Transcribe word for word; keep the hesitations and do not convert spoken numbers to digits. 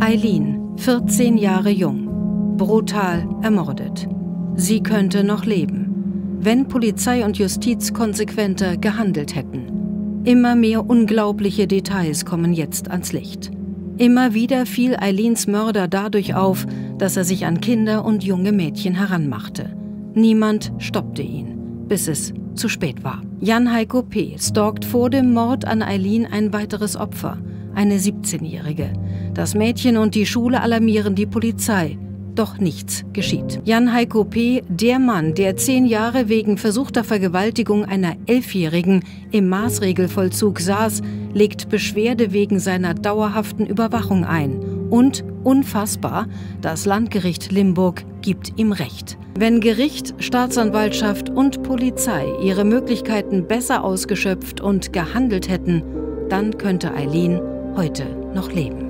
Eileen, vierzehn Jahre jung, brutal ermordet. Sie könnte noch leben, wenn Polizei und Justiz konsequenter gehandelt hätten. Immer mehr unglaubliche Details kommen jetzt ans Licht. Immer wieder fiel Eileens Mörder dadurch auf, dass er sich an Kinder und junge Mädchen heranmachte. Niemand stoppte ihn, bis es zu spät war. Jan Heiko P. stalkt vor dem Mord an Eileen ein weiteres Opfer, eine siebzehnjährige. Das Mädchen und die Schule alarmieren die Polizei. Doch nichts geschieht. Jan Heiko P., der Mann, der zehn Jahre wegen versuchter Vergewaltigung einer Elfjährigen im Maßregelvollzug saß, legt Beschwerde wegen seiner dauerhaften Überwachung ein. Und, unfassbar, das Landgericht Limburg gibt ihm Recht. Wenn Gericht, Staatsanwaltschaft und Polizei ihre Möglichkeiten besser ausgeschöpft und gehandelt hätten, dann könnte Eileen heute noch leben.